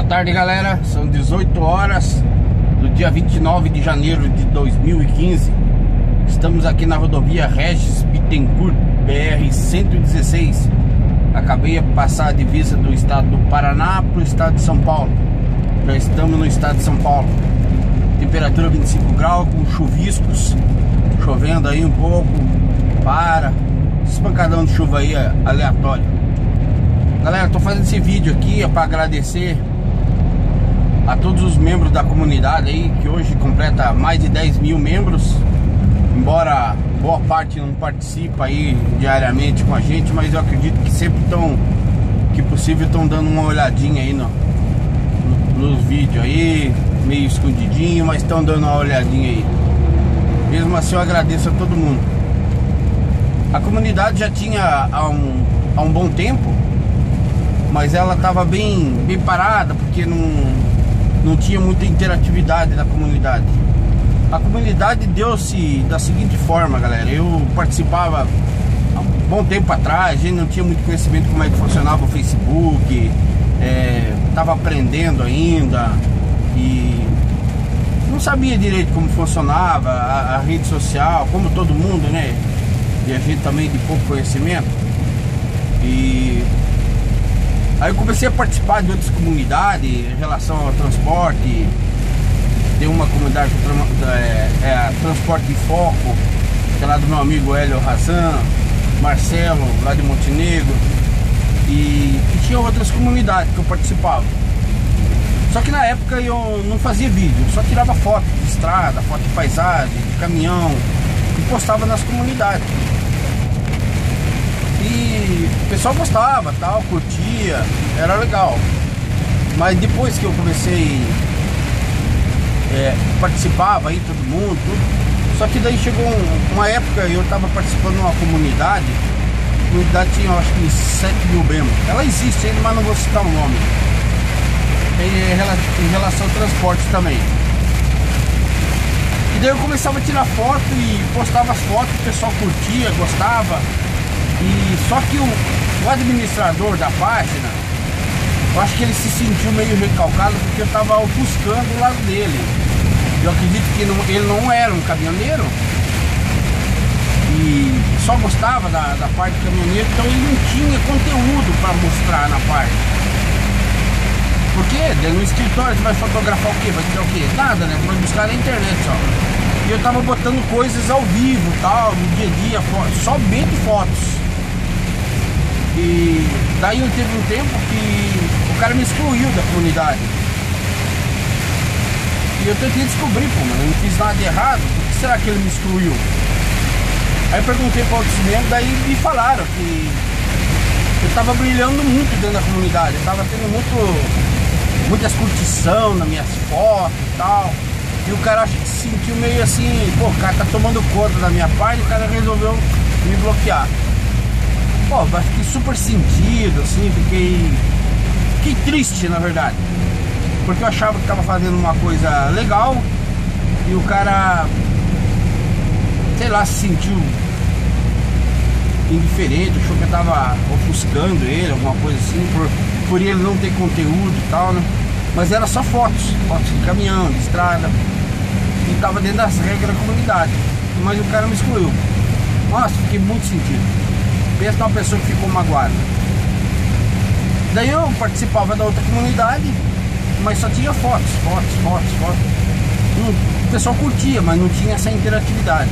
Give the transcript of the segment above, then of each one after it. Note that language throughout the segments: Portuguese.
Boa tarde, galera, são 18 horas do dia 29 de janeiro de 2015. Estamos aqui na rodovia Regis Bittencourt, BR-116. Acabei de passar a divisa do estado do Paraná para o estado de São Paulo. Já estamos no estado de São Paulo. Temperatura 25 graus, com chuviscos, chovendo aí um pouco, espancadão de chuva aí aleatório. Galera, tô fazendo esse vídeo aqui para agradecer a todos os membros da comunidade aí, que hoje completa mais de 10 mil membros. Embora boa parte não participa aí diariamente com a gente, mas eu acredito que sempre estão, que possível, estão dando uma olhadinha aí nos vídeos aí, meio escondidinho, mas estão dando uma olhadinha aí. Mesmo assim eu agradeço a todo mundo. A comunidade já tinha há um bom tempo, mas ela estava bem parada, porque não tinha muita interatividade da comunidade. A comunidade deu-se da seguinte forma, galera. Eu participava há um bom tempo atrás, a gente não tinha muito conhecimento como é que funcionava o Facebook, estava aprendendo ainda e não sabia direito como funcionava a rede social, como todo mundo, né? E a gente também de pouco conhecimento. E aí eu comecei a participar de outras comunidades em relação ao transporte. Tem uma comunidade, Transporte em Foco, que é lá do meu amigo Hélio Razan, Marcelo, lá de Montenegro. E tinha outras comunidades que eu participava. Só que na época eu não fazia vídeo, eu só tirava foto de estrada, foto de paisagem, de caminhão, e postava nas comunidades. E o pessoal gostava, tal, curtia, era legal. Mas depois que eu comecei, participava aí todo mundo, tudo. Só que daí chegou uma época, eu estava participando de uma comunidade. A comunidade tinha, eu acho que 7 mil membros. Ela existe ainda, mas não vou citar o nome. Em relação ao transporte também. E daí eu começava a tirar foto e postava as fotos, o pessoal curtia, gostava. E só que o administrador da página, eu acho que ele se sentiu meio recalcado porque eu estava ofuscando o lado dele. Eu acredito que ele não era um caminhoneiro e só gostava da parte do caminhoneiro, então ele não tinha conteúdo para mostrar na parte. Porque no escritório você vai fotografar o quê? Vai tirar o quê? Nada, né? Vai buscar na internet só. E eu tava botando coisas ao vivo, tal, no dia a dia, somente fotos. E daí teve um tempo que o cara me excluiu da comunidade. E eu tentei descobrir, pô, mas eu não fiz nada de errado. Por que será que ele me excluiu? Aí eu perguntei para outros membros, daí me falaram que eu tava brilhando muito dentro da comunidade. Eu tava tendo muitas curtições nas minhas fotos e tal. E o cara acho que se sentiu meio assim, pô, o cara tá tomando conta da minha página e o cara resolveu me bloquear. Pô, fiquei super sentido, assim, fiquei triste, na verdade. Porque eu achava que tava fazendo uma coisa legal e o cara, sei lá, se sentiu indiferente, achou que eu tava ofuscando ele, alguma coisa assim, por ele não ter conteúdo e tal, né? Mas era só fotos de caminhão, de estrada, e tava dentro das regras da comunidade. Mas o cara me excluiu. Nossa, fiquei muito sentido. Pensa numa pessoa que ficou magoada. Daí eu participava da outra comunidade, mas só tinha fotos. O pessoal curtia, mas não tinha essa interatividade.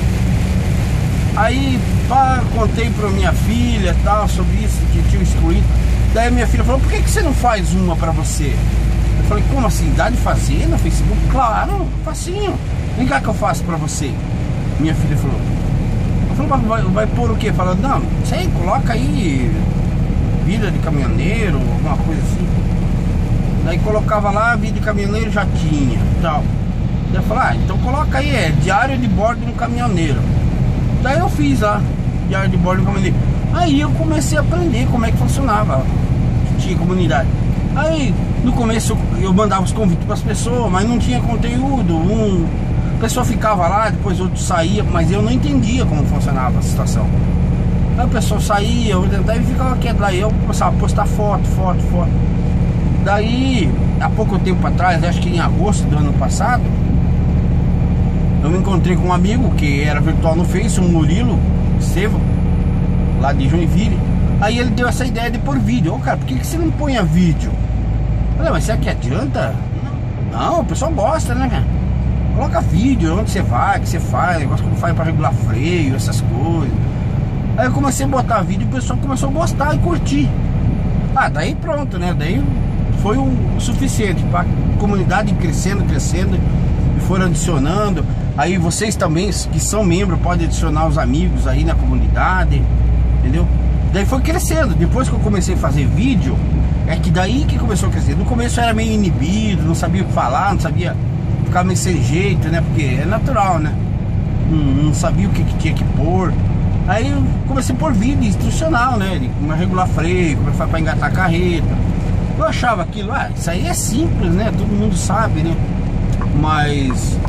Aí contei pra minha filha tal, sobre isso, que tinha excluído. Daí a minha filha falou, por que você não faz uma pra você? Eu falei, como assim? Dá de fazer no Facebook? Claro, facinho. Vem cá que eu faço pra você. Minha filha falou. Eu falei, vai pôr o quê? Falando, não, sei, coloca aí vida de caminhoneiro, alguma coisa assim. Daí colocava lá, vida de caminhoneiro já tinha, tal. Daí eu falei, então coloca aí, diário de bordo de um caminhoneiro. Daí eu fiz lá, diário de bordo de um caminhoneiro. Aí eu comecei a aprender como é que funcionava, tinha comunidade. Aí no começo eu mandava os convites para as pessoas, mas não tinha conteúdo. A pessoa ficava lá, depois outro saía, mas eu não entendia como funcionava a situação. Aí o pessoal saía, eu tentava e ficava quieto lá. E eu começava a postar foto. Daí, há pouco tempo atrás, acho que em agosto do ano passado, eu me encontrei com um amigo que era virtual no Face, o Murilo Estevam, lá de Joinville. Aí ele deu essa ideia de pôr vídeo. Ô, cara, por que você não põe a vídeo? Eu falei, mas será que adianta? Não, o pessoal gosta, né, cara? Coloca vídeo, onde você vai, o que você faz, negócio como faz pra regular freio, essas coisas. Aí eu comecei a botar vídeo e o pessoal começou a gostar e curtir. Ah, daí pronto, né? Daí foi o suficiente pra comunidade crescendo e foram adicionando. Aí vocês também, que são membros, podem adicionar os amigos aí na comunidade, entendeu? Daí foi crescendo. Depois que eu comecei a fazer vídeo, é que daí que começou a crescer. No começo eu era meio inibido, não sabia o que falar, não sabia, ficava meio sem jeito, né? Porque é natural, né? Não sabia o que tinha que pôr. Aí eu comecei a pôr vídeo instrucional, né? De como regular freio, como faz pra engatar a carreta. Eu achava aquilo, isso aí é simples, né? Todo mundo sabe, né? Mas...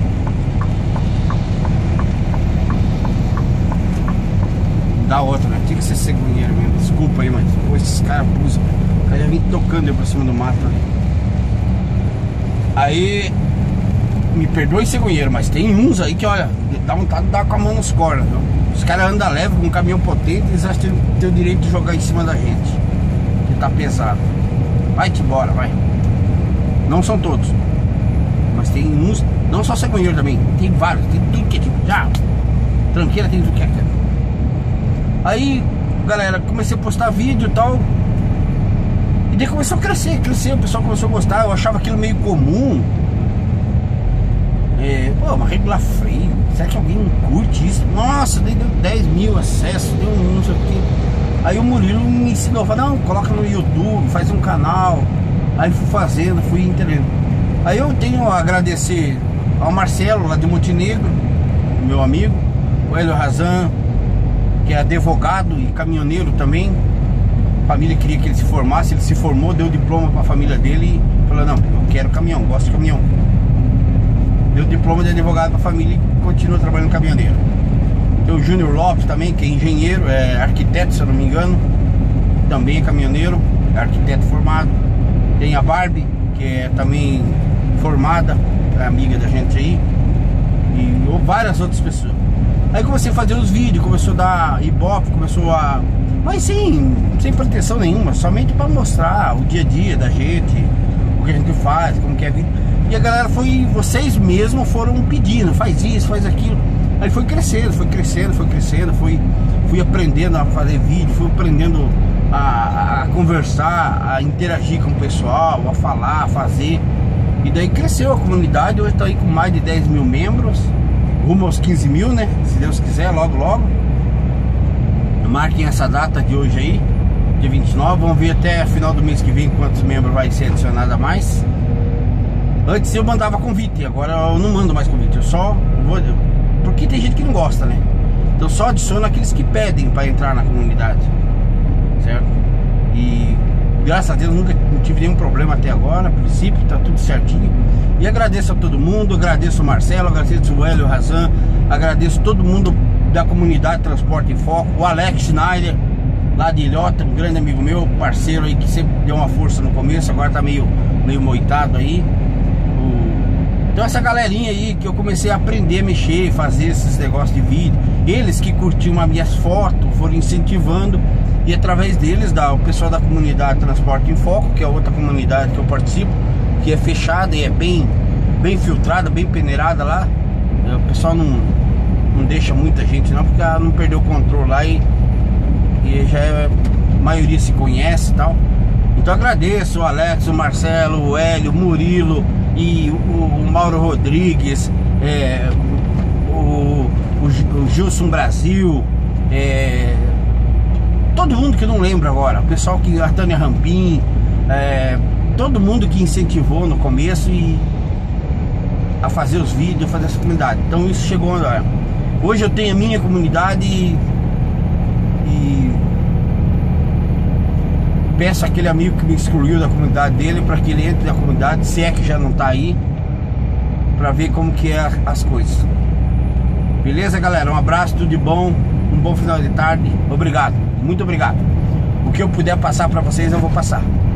da outra, né? Tinha que ser cegonheiro mesmo. Desculpa aí, mas pô, esses caras abusam. O cara já vem tocando eu pra cima do mato ali. Aí, me perdoe, cegonheiro, mas tem uns aí que, olha, dá vontade de dar com a mão nos cornos, viu? Os caras andam leve com um caminhão potente, eles acham que tem o direito de jogar em cima da gente, que tá pesado. Vai-te embora, vai. Não são todos, mas tem uns, não só cegonheiro também, tem vários, tem tudo que é tipo, já, tranqueira tem tudo que é. Aí, galera, comecei a postar vídeo e tal. E daí começou a crescer, o pessoal começou a gostar. Eu achava aquilo meio comum. Pô, mas regular freio, será que alguém curte isso? Nossa, daí deu 10 mil acessos, deu não sei o que. Aí o Murilo me ensinou, falou, não, coloca no YouTube, faz um canal. Aí fui fazendo, fui entendendo. Aí eu tenho a agradecer ao Marcelo, lá de Montenegro, meu amigo, o Hélio Razan, que é advogado e caminhoneiro também. A família queria que ele se formasse, ele se formou, deu diploma para a família dele e falou, não, eu quero caminhão, gosto de caminhão. Deu diploma de advogado para a família e continua trabalhando caminhoneiro. Tem o Júnior Lopes também, que é engenheiro, é arquiteto, se eu não me engano, também é caminhoneiro, é arquiteto formado. Tem a Barbie, que é também formada, é amiga da gente aí, e várias outras pessoas. Aí comecei a fazer os vídeos, começou a dar ibope, começou a... Mas sem pretensão nenhuma, somente para mostrar o dia a dia da gente, o que a gente faz, como que é a vida. E a galera foi, vocês mesmos foram pedindo, faz isso, faz aquilo. Aí foi crescendo, fui aprendendo a fazer vídeo, fui aprendendo a conversar, a interagir com o pessoal, a falar, a fazer. E daí cresceu a comunidade, hoje está aí com mais de 10 mil membros. Rumo aos 15 mil, né? Se Deus quiser, logo logo. Marquem essa data de hoje aí, dia 29. Vamos ver até final do mês que vem quantos membros vai ser adicionado a mais. Antes eu mandava convite, agora eu não mando mais convite. Eu só vou... Porque tem gente que não gosta, né? Então só adiciono aqueles que pedem para entrar na comunidade, certo? E graças a Deus nunca tive nenhum problema até agora. A princípio tá tudo certinho. E agradeço a todo mundo, agradeço o Marcelo, agradeço o Hélio Razan, agradeço todo mundo da comunidade Transporte em Foco, o Alex Schneider, lá de Ilhota, um grande amigo meu, parceiro aí que sempre deu uma força no começo, agora tá meio moitado aí. Então essa galerinha aí que eu comecei a aprender a mexer, fazer esses negócios de vídeo, eles que curtiam as minhas fotos, foram incentivando. E através deles, o pessoal da comunidade Transporte em Foco, que é outra comunidade que eu participo, que é fechada e é bem filtrada, bem peneirada lá. O pessoal não deixa muita gente não, porque não perdeu o controle lá e já a maioria se conhece e tal. Então agradeço o Alex, o Marcelo, o Hélio, o Murilo e o Mauro Rodrigues, o Gilson Brasil, todo mundo que não lembra agora, o pessoal que, a Tânia Rampim, todo mundo que incentivou no começo a fazer os vídeos, a fazer essa comunidade. Então isso chegou agora. Hoje eu tenho a minha comunidade e peço àquele amigo que me excluiu da comunidade dele para que ele entre na comunidade, se é que já não está aí, para ver como que é as coisas. Beleza, galera? Um abraço, tudo de bom, um bom final de tarde. Obrigado, muito obrigado. O que eu puder passar para vocês eu vou passar.